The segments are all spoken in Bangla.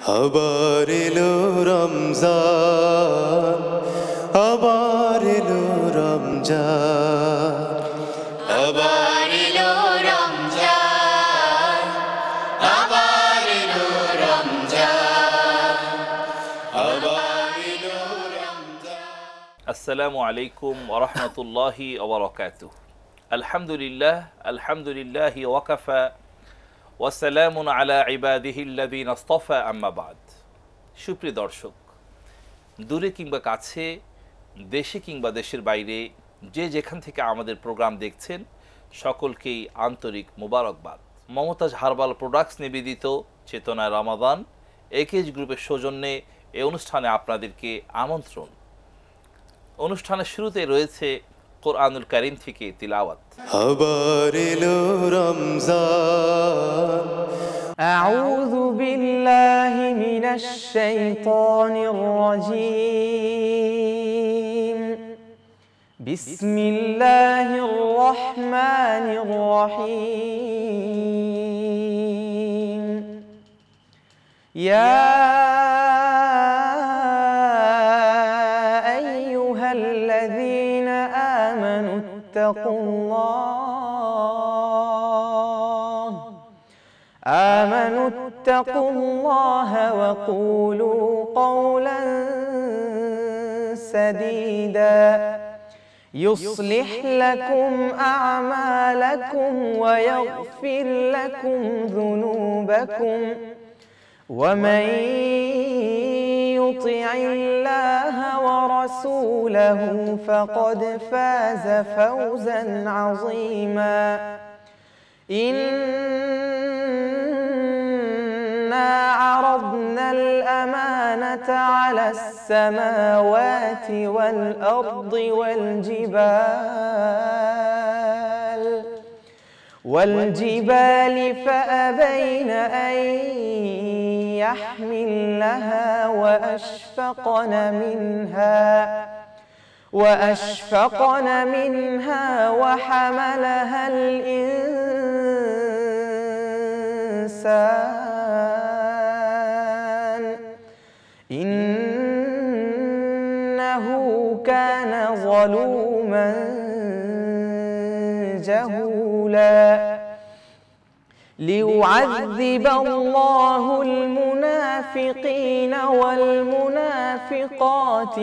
আবার এলো রমজান, আবার এলো রমজান, আবার এলো রমজান, আবার এলো রমজান, আবার এলো রমজান। আসসালামু আলাইকুম ওয়া রাহমাতুল্লাহি ওয়া বারাকাতুহু। আলহামদুলিল্লাহ, আলহামদুলিল্লাহি ওয়াকাফা ওয়া সালামুন আলা ইবাদিহিল্লাযিনা ইসতাফা, আম্মা বাদ। সুপ্রিয় দর্শক, দূরে কিংবা কাছে, দেশে কিংবা দেশের বাইরে, যে যেখান থেকে আমাদের প্রোগ্রাম দেখছেন, সকলকেই আন্তরিক মোবারকবাদ। মমতাজ হার্বাল প্রোডাক্টস নিবেদিত চেতনায় রমাদান একেজ গ্রুপের সৌজন্যে এই অনুষ্ঠানে আপনাদেরকে আমন্ত্রণ। অনুষ্ঠানের শুরুতে রয়েছে কোরআনুল কারীম থেকে তিলাওয়াত। আবার এলো রমজান। أعوذ بالله من الشيطان الرجيم. بسم الله الرحمن الرحيم. يا أيها الذين آمنوا اتقوا الله وقولوا قولا سديدا يصلح لكم أعمالكم ويغفر لكم ذنوبكم ومن يطع الله ورسوله فقد فاز فوزا عظيما. إنا عرضنا الأمانة على السماوات والأرض والجبال فأبين أن يحملنها وأشفقن منها وحملها الإنسان إنه كان ظلوما جهولا. ليعذب الله المنافقين والمنافقات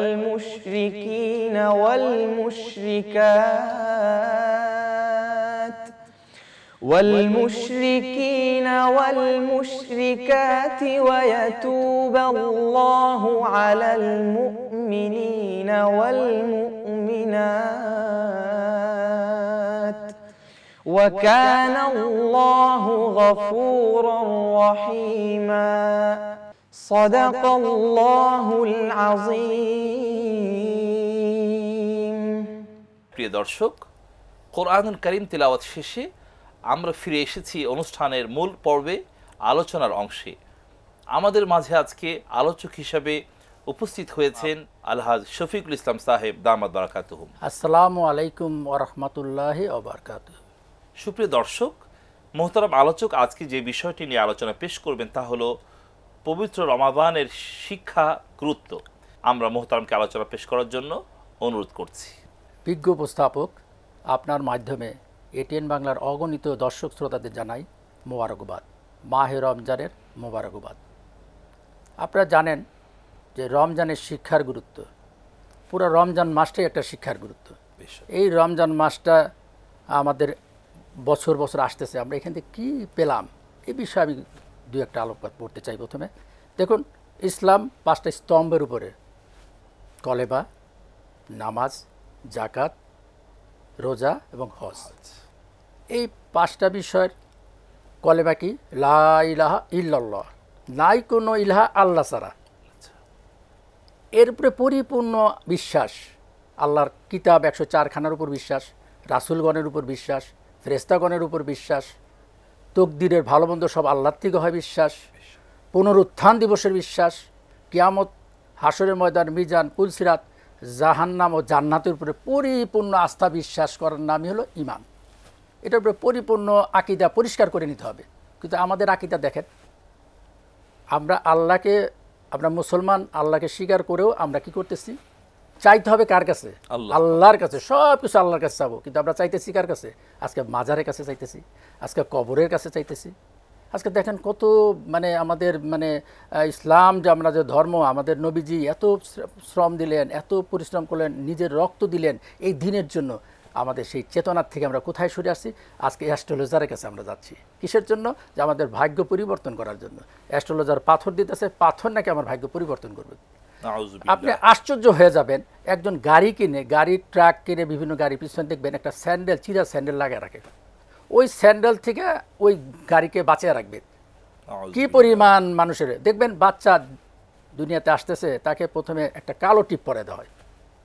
والمشركات ويتوب الله على المؤمنين والمؤمنات وكان الله غفورا رحيما. صدق الله العظيم. প্রিয় দর্শক, কোরআনুল কারীম তিলাওয়াত শেষে আমরা ফিরে এসেছি অনুষ্ঠানের মূল পর্বে, আলোচনার অংশে। আমাদের মাঝে আজকে আলোচক হিসাবে উপস্থিত হয়েছেন আলহাজ শফিকুল ইসলাম সাহেব, দামাত বারাকাতুহুম। আসসালামু আলাইকুম ওয়া রাহমাতুল্লাহি ওয়া বারাকাতুহু। সুপ্রিয় দর্শক, মোহতারাম আলোচক আজকে যে বিষয়টি নিয়ে আলোচনা পেশ করবেন তা হলো পবিত্র রমাদানের শিক্ষা, গুরুত্ব। আমরা মোহতারামকে আলোচনা পেশ করার জন্য অনুরোধ করছি। বিজ্ঞ উপস্থাপক, আপনার মাধ্যমে এটিএন বাংলার অগণিত দর্শক শ্রোতাদের জানাই মোবারকবাদ, মাহে রমজানের মোবারকবাদ। আপনারা জানেন যে রমজানের শিক্ষার গুরুত্ব, পুরো রমজান মাসটাই একটা শিক্ষার গুরুত্ব। এই রমজান মাসটা আমাদের বছর বছর আসতেছে, আমরা এখান থেকে কী পেলাম এই বিষয়ে আমি দু একটা আলোকপাত পড়তে চাই। প্রথমে দেখুন, ইসলাম 5টা স্তম্ভের উপরে: কলেমা, নামাজ, জাকাত, রোজা এবং হজ। এই 5টা বিষয়ের কলেমা কি? লা ইলাহা ইল্লাল্লাহ, নাই কোনো ইলাহা আল্লাহ ছাড়া। এর উপরে পরিপূর্ণ বিশ্বাস, আল্লাহর কিতাব 104খানার উপর বিশ্বাস, রাসূলগণের উপর বিশ্বাস, ফেরেশতাগণের উপর বিশ্বাস, তকদিরের ভালো মন্দ সব আল্লাহর থেকে হয় বিশ্বাস, পুনরুত্থান দিবসের বিশ্বাস, কিয়ামত, হাসরের ময়দান, মিজান, পুলসিরাত, জাহান্নাম ও জান্নাতের উপরে পরিপূর্ণ আস্থা বিশ্বাস করার নামই হলো ঈমান। এটার উপরে পরিপূর্ণ আকীদা পরিষ্কার করে নিতে হবে। কিন্তু আমাদের আকীদা দেখেন, আমরা আল্লাহকে, আমরা মুসলমান, আল্লাহকে স্বীকার করেও আমরা কি করতেছি? চাইতে হবে কার কাছে? আল্লাহর কাছে। সব কিছু আল্লাহর কাছে চাবো, কিন্তু আমরা চাইতেছি কার কাছে? আজকে মাজারের কাছে চাইতেছি, আজকে কবরের কাছে চাইতেছি। আজকে দেখেন কত মানে আমাদের মানে ইসলাম যে আমরা যে ধর্ম, আমাদের নবীজি এত শ্রম দিলেন, এত পরিশ্রম করলেন, নিজের রক্ত দিলেন এই দিনের জন্য। আমাদের সেই চেতনার থেকে আমরা কোথায় সরে আসছি? আজকে অ্যাস্ট্রোলজারের কাছে আমরা যাচ্ছি। কিসের জন্য? যে আমাদের ভাগ্য পরিবর্তন করার জন্য। অ্যাস্ট্রোলজার পাথর দিতেছে, পাথর নাকি আমার ভাগ্য পরিবর্তন করবে। আপনি আশ্চর্য হয়ে যাবেন, একজন গাড়ি কিনে, গাড়ির ট্রাক কিনে, বিভিন্ন গাড়ির পিছনে দেখবেন একটা স্যান্ডেল, চিরা স্যান্ডেল লাগিয়ে রাখে। ওই স্যান্ডেল থেকে ওই গাড়িকে বাঁচিয়ে রাখবে। কি পরিমাণ মানুষের দেখবেন, বাচ্চা দুনিয়াতে আসতেছে, তাকে প্রথমে একটা কালো টিপ পরে দেওয়া হয়,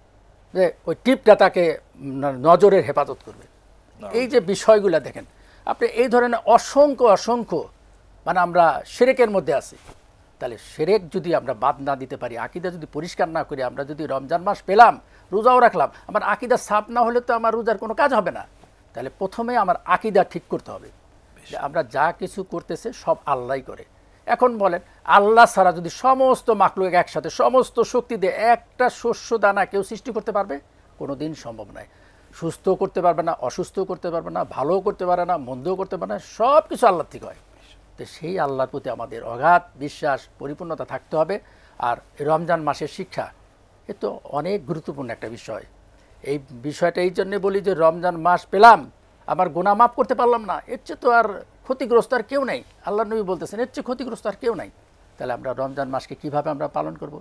যে ওই টিপটা তাকে নজরের হেফাজত করবে। এই যে বিষয়গুলো দেখেন আপনি, এই ধরনের অসংখ্য অসংখ্য মানে আমরা শিরকের মধ্যে আছি। তাহলে শিরক যদি আমরা বাদ না দিতে পারি, আকীদা যদি পরিষ্কার না করি, আমরা যদি রমজান মাস পেলাম, রোজাও রাখলাম, আমার আকীদা সাফ না হলে তো আমার রোজার কোনো কাজ হবে না। তাহলে প্রথমে আমার আকীদা ঠিক করতে হবে যে আমরা যা কিছু করতেছে সব আল্লাহই করে। এখন বলেন, আল্লাহ ছাড়া যদি সমস্ত মাখলুক একসাথে সমস্ত শক্তি দিয়ে একটা শস্য দানা কেউ সৃষ্টি করতে পারবে? কোনো দিন সম্ভব নয়। সুস্থ করতে পারবে না, অসুস্থ করতে পারবে না, ভালোও করতে পারে না, মন্দও করতে পারে না, সব কিছু আল্লাহর থেকে হয়। তো সেই আল্লাহর প্রতি আমাদের অগাধ বিশ্বাস, পরিপূর্ণতা থাকতে হবে। আর রমজান মাসের শিক্ষা এ তো অনেক গুরুত্বপূর্ণ একটা বিষয়। এই বিষয়টা এই জন্যে বলি যে রমজান মাস পেলাম, আমার গুনাহ মাফ করতে পারলাম না, এর চেয়ে তো আর ক্ষতিগ্রস্ত আর কেউ নাই। আল্লাহ নবী বলতেছেন এর চেয়ে ক্ষতিগ্রস্ত আর কেউ নাই। তাহলে আমরা রমজান মাসকে কিভাবে আমরা পালন করব?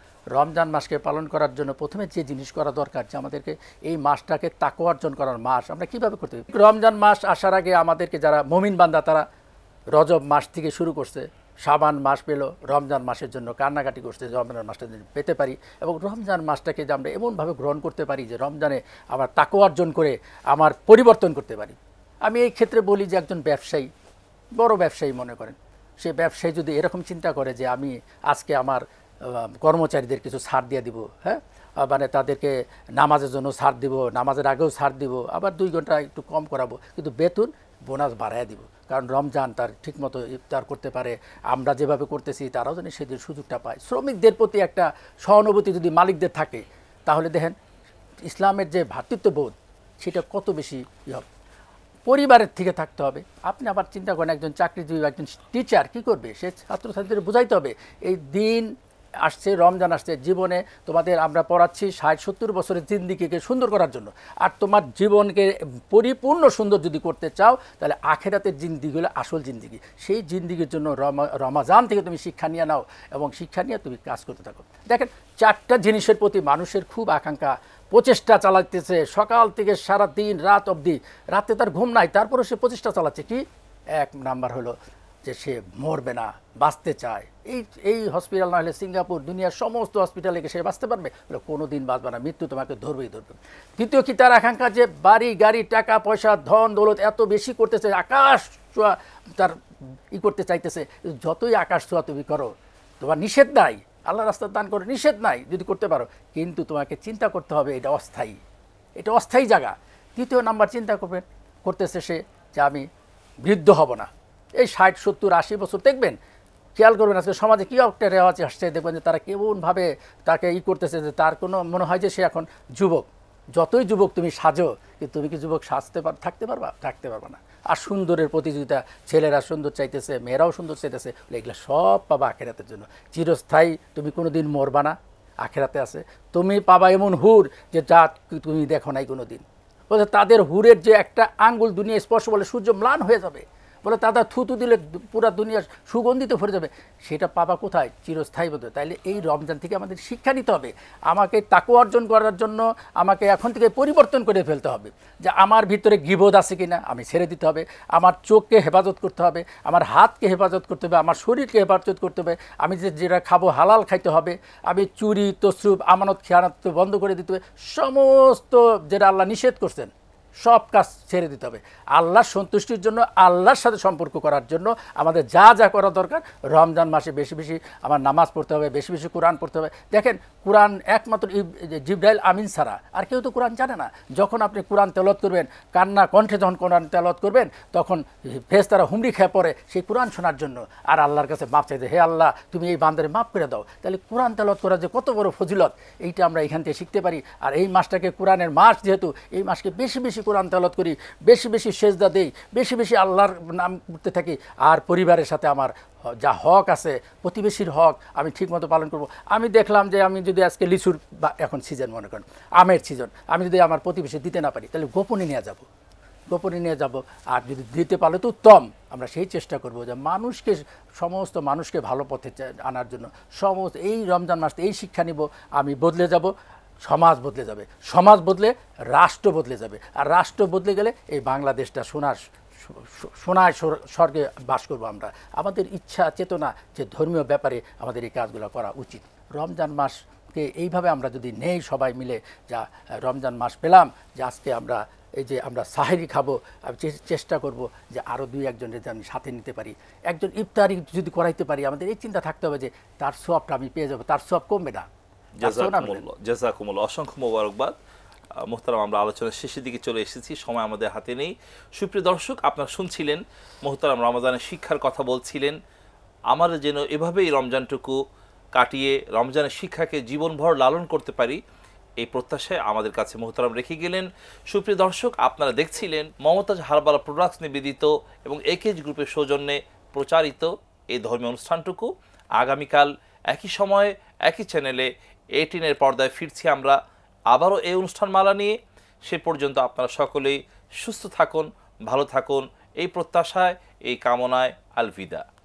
রমজান মাসকে পালন করার জন্য প্রথমে যে জিনিস করা দরকার, যে আমাদেরকে এই মাসটাকে তাকওয়া অর্জন করার মাস, আমরা কিভাবে করতে পারি? রমজান মাস আসার আগে আমাদেরকে যারা মুমিন বান্দা, তারা রজব মাস থেকে শুরু করছে, শাবান মাস পেল, রমজান মাসের জন্য কান্নাকাটি করছে, রমজান মাসটা পেতে পারি। এবং রমজান মাসটাকে যে আমরা এমনভাবে গ্রহণ করতে পারি যে রমজানে আমার তাকওয়া অর্জন করে আমার পরিবর্তন করতে পারি। আমি এই ক্ষেত্রে বলি যে একজন ব্যবসায়ী, বড় ব্যবসায়ী মনে করেন, সে ব্যবসায়ী যদি এরকম চিন্তা করে যে আমি আজকে আমার কর্মচারীদের কিছু ছাড় দিয়ে দিব, হ্যাঁ, মানে তাদেরকে নামাজের জন্য ছাড় দিব, নামাজের আগেও ছাড় দিব, আবার 2 ঘন্টা একটু কম করাবো, কিন্তু বেতন বোনাস বাড়ায় দিব, কারণ রমজান তার ঠিকমতো ইফতার করতে পারে, আমরা যেভাবে করতেছি তারাও যেন সেদিন সুযোগটা পায়। শ্রমিকদের প্রতি একটা সহানুভূতি যদি মালিকদের থাকে, তাহলে দেখেন ইসলামের যে ভ্রাতৃত্ববোধ সেটা কত বেশি হবে। পরিবারের থেকে থাকতে হবে। আপনি আবার চিন্তা করেন, একজন চাকরিজীবী, একজন টিচার কী করবে? সে ছাত্রছাত্রীদের বুঝাইতে হবে এই দিন আসছে, রমজান আসছে, জীবনে তোমাদের আমরা পড়াচ্ছি 60-70 বছরের জিন্দিগিকে সুন্দর করার জন্য। আর তোমার জীবনকে পরিপূর্ণ সুন্দর যদি করতে চাও, তাহলে আখেরাতের জিন্দিগি হলো আসল জিন্দিগি। সেই জিন্দিগির জন্য রমাজান থেকে তুমি শিক্ষা নিয়ে নাও এবং শিক্ষা নিয়ে তুমি কাজ করতে থাকো। দেখেন 4টা জিনিসের প্রতি মানুষের খুব আকাঙ্ক্ষা, প্রচেষ্টা চালাতেছে সকাল থেকে সারা দিন রাত অবধি। রাতে তার ঘুম নাই, তারপরে সে প্রচেষ্টা চালাচ্ছে। কি? 1 নাম্বার হলো যে সে মরবে না, বাঁচতে চায়। এই হসপিটাল না হলে সিঙ্গাপুর, দুনিয়ার সমস্ত হসপিটালে সে বাঁচতে পারবে? বলে কোনো দিন বাঁচবে না, মৃত্যু তোমাকে ধরবেই ধরবে। দ্বিতীয় কি? তার আকাঙ্ক্ষা যে বাড়ি গাড়ি, টাকা পয়সা, ধন দৌলত এত বেশি করতেছে, আকাশ ছোঁয়া তার করতে চাইতেছে। যতই আকাশ ছোঁয়া তুমি করো, তোমার নিষেধ নাই, আল্লাহ রাস্তায় দান করে নিষেধ নাই যদি করতে পারো, কিন্তু তোমাকে চিন্তা করতে হবে এটা অস্থায়ী, এটা অস্থায়ী জায়গা। তৃতীয় নাম্বার চিন্তা করতেছে সে যে আমি বৃদ্ধ হব না। এই 60-70-80 বছর দেখবেন, খেয়াল করবেন আজকে সমাজে কী একটা রেওয়াজ আসছে, দেখবেন যে তারা কেমনভাবে তাকে করতেছে যে তার কোনো মনে হয় যে সে এখন যুবক। যতই যুবক তুমি সাজো, কিন্তু তুমি কি যুবক থাকতে পারবা? থাকতে পারবা না। আর সুন্দরের প্রতিযোগিতা, ছেলেরা সুন্দর চাইতেছে, মেয়েরাও সুন্দর চাইতেছে, এগুলো সব পাবা আখেরাতের জন্য। চিরস্থায়ী, তুমি কোনো দিন মরবা না, আখেরাতে আছে। তুমি পাবা এমন হুর যে যা তুমি দেখো নাই কোনো দিন। বলছে তাদের হুরের যে একটা আঙ্গুল দুনিয়া স্পর্শ, বলে সূর্য ম্লান হয়ে যাবে, বলে তাদের থুতু দিলে পুরা দুনিয়া সুগন্ধিত ভরে যাবে। সেটা পাবা কোথায়? চিরস্থায়ী বোধ। তাইলে এই রমজান থেকে আমাদের শিক্ষা নিতে হবে। আমাকে তাকওয়া অর্জন করার জন্য আমাকে এখন থেকে পরিবর্তন করে ফেলতে হবে, যে আমার ভিতরে গীবত আছে কিনা আমি ছেড়ে দিতে হবে, আমার চোখকে হেফাজত করতে হবে, আমার হাতকে হেফাজত করতে হবে, আমার শরীরকে হেফাজত করতে হবে, আমি যেটা খাবো হালাল খাইতে হবে, আমি চুরি তসরুপ আমানত খেয়ানত বন্ধ করে দিতে হবে। সমস্ত যেটা আল্লাহ নিষেধ করছেন সব কাজ ছেড়ে দিতে হবে। আল্লাহর সন্তুষ্টির জন্য, আল্লাহর সাথে সম্পর্ক করার জন্য আমাদের যা যা করা দরকার, রমজান মাসে বেশি বেশি আমার নামাজ পড়তে হবে, বেশি বেশি কোরআন পড়তে হবে। দেখেন, কোরআন একমাত্র জিবরাইল আমিন ছাড়া আর কেউ তো কোরআন জানে না। যখন আপনি কোরআন তেলাওয়াত করবেন, কান্না কণ্ঠে যখন কোরআন তেলাওয়াত করবেন, তখন ফেরেশতারা হুমড়ি খেয়ে পড়ে সেই কোরআন শোনার জন্য, আর আল্লাহর কাছে মাপ চাইতে, হে আল্লাহ তুমি এই বান্দারে মাফ করে দাও। তাহলে কোরআন তেলাওয়াত করা যে কত বড় ফজিলত, এইটা আমরা এখান থেকে শিখতে পারি। আর এই মাসটাকে কোরআনের মাস যেহেতু, এই মাসকে বেশি বেশি কোরআন তেলাওয়াত করি, বেশি বেশি সেজদা দেই, বেশি বেশি আল্লাহর নাম করতে থাকি। আর পরিবারের সাথে আমার যা হক আছে, প্রতিবেশীর হক আমি ঠিকমতো পালন করব। আমি দেখলাম যে আমি যদি আজকে লিচুর বা এখন সিজন মনে করেন আমের সিজন, আমি যদি আমার প্রতিবেশী দিতে না পারি, তাহলে গোপনে নিয়ে যাব, গোপনে নিয়ে যাব। আর যদি দিতে পারলে তো উত্তম। আমরা সেই চেষ্টা করব যে মানুষকে, সমস্ত মানুষকে ভালো পথে আনার জন্য সমস্ত এই রমজান মাসে এই শিক্ষা নিব, আমি বদলে যাব, সমাজ বদলে যাবে, সমাজ বদলে রাষ্ট্র বদলে যাবে। আর রাষ্ট্র বদলে গেলে এই বাংলাদেশটা সোনায় স্বর্গে বাস করবো আমরা। আমাদের ইচ্ছা চেতনা যে ধর্মীয় ব্যাপারে আমাদের এই কাজগুলো করা উচিত। রমজান মাসকে এইভাবে আমরা যদি নেই সবাই মিলে, যা রমজান মাস পেলাম, যে আজকে আমরা এই যে আমরা সাহেরি খাবো, আমি চেষ্টা করব যে আরও দুই একজনের আমি সাথে নিতে পারি, একজন ইফতারি যদি করাইতে পারি, আমাদের এই চিন্তা থাকতে হবে যে তার সওয়াবটা আমি পেয়ে যাবো, তার সওয়াব কমবে না। জাযাকুমুল্লাহ, অসংখ্য মোবারকবাদ। মোহতারাম, আমরা আলোচনার শেষের দিকে চলে এসেছি, সময় আমাদের হাতে নেই। সুপ্রিয় দর্শক, আপনারা শুনছিলেন মোহতারাম রমজানের শিক্ষার কথা বলছিলেন। আমরা যেন এভাবেই রমজানটুকু কাটিয়ে রমজানের শিক্ষাকে জীবনভর লালন করতে পারি, এই প্রত্যাশায় আমাদের কাছে মোহতারাম রেখে গেলেন। সুপ্রিয় দর্শক, আপনারা দেখছিলেন মমতাজ হারবালা প্রোডাক্টস নিবেদিত এবং একেজ গ্রুপের সৌজন্যে প্রচারিত এই ধর্মীয় অনুষ্ঠানটুকু। আগামীকাল একই সময়ে একই চ্যানেলে A10 পর্দায় ফিরছি আমরা আবারও এই অনুষ্ঠানমালা নিয়ে। সে পর্যন্ত আপনারা সকলেই সুস্থ থাকুন, ভালো থাকুন, এই প্রত্যাশায়, এই কামনায় আলবিদা।